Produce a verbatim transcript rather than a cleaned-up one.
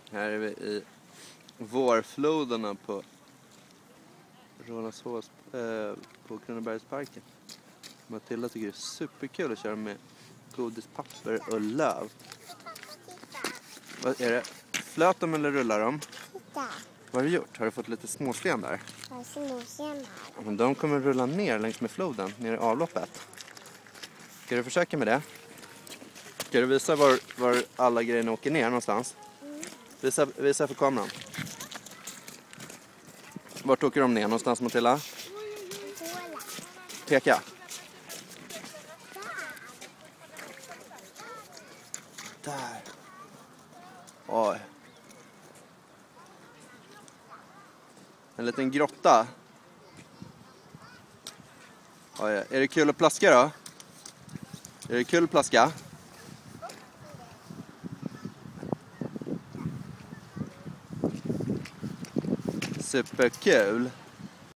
Här är vi i vårfloderna på Rålambshov eh, på Kronobergsparken. Matilda tycker det är superkul att köra med godispapper och löv. Vad är det? Flöt dem eller rullar dem? Titta. Vad har du gjort? Har du fått lite småsten där? Jag har småsten här. Men de kommer rulla ner längs med floden, ner i avloppet. Ska du försöka med det? Ska du visa var, var alla grejerna åker ner någonstans? Mm. Visa, visa för kameran. Vart åker de ner någonstans, Matilda? Peka. Där. Oj. En liten grotta. Oj, är det kul att plaska då? Är det kul att plaska? Superkul.